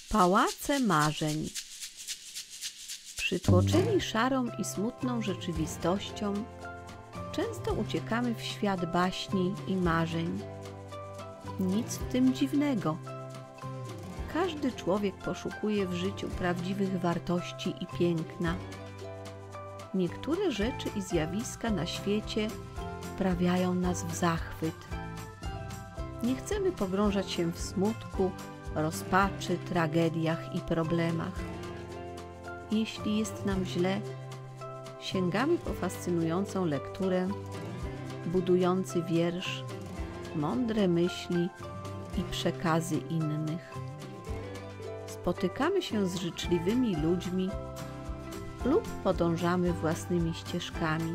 Pałace marzeń. Przytłoczeni szarą i smutną rzeczywistością, często uciekamy w świat baśni i marzeń. Nic w tym dziwnego. Każdy człowiek poszukuje w życiu prawdziwych wartości i piękna. Niektóre rzeczy i zjawiska na świecie wprawiają nas w zachwyt. Nie chcemy pogrążać się w smutku, rozpaczy, tragediach i problemach. Jeśli jest nam źle, sięgamy po fascynującą lekturę, budujący wiersz, mądre myśli i przekazy innych. Spotykamy się z życzliwymi ludźmi lub podążamy własnymi ścieżkami.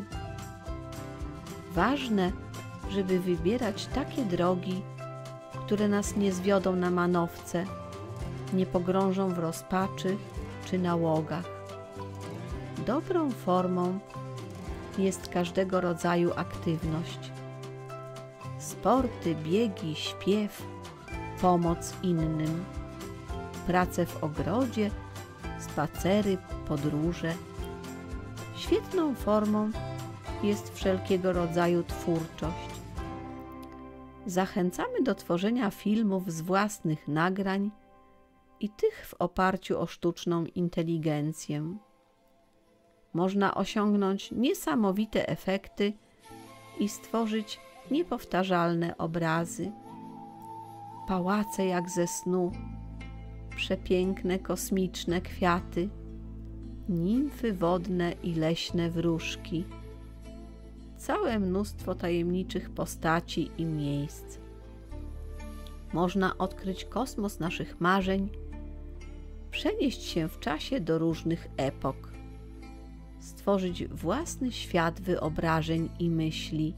Ważne, żeby wybierać takie drogi, które nas nie zwiodą na manowce, nie pogrążą w rozpaczy czy nałogach. Dobrą formą jest każdego rodzaju aktywność. Sporty, biegi, śpiew, pomoc innym, prace w ogrodzie, spacery, podróże. Świetną formą jest wszelkiego rodzaju twórczość. Zachęcamy do tworzenia filmów z własnych nagrań i tych w oparciu o sztuczną inteligencję. Można osiągnąć niesamowite efekty i stworzyć niepowtarzalne obrazy. Pałace jak ze snu, przepiękne kosmiczne kwiaty, nimfy wodne i leśne wróżki. Całe mnóstwo tajemniczych postaci i miejsc. Można odkryć kosmos naszych marzeń, przenieść się w czasie do różnych epok, stworzyć własny świat wyobrażeń i myśli.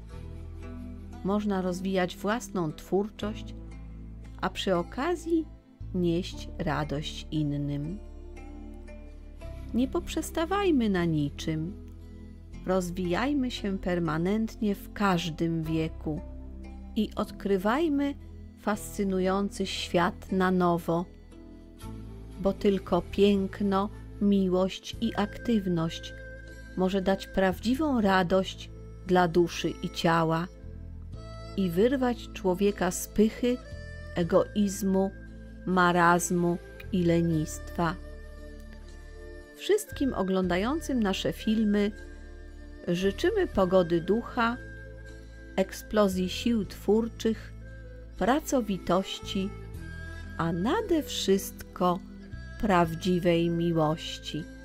Można rozwijać własną twórczość, a przy okazji nieść radość innym. Nie poprzestawajmy na niczym. Rozwijajmy się permanentnie w każdym wieku i odkrywajmy fascynujący świat na nowo, bo tylko piękno, miłość i aktywność może dać prawdziwą radość dla duszy i ciała i wyrwać człowieka z pychy, egoizmu, marazmu i lenistwa. Wszystkim oglądającym nasze filmy życzymy pogody ducha, eksplozji sił twórczych, pracowitości, a nade wszystko prawdziwej miłości.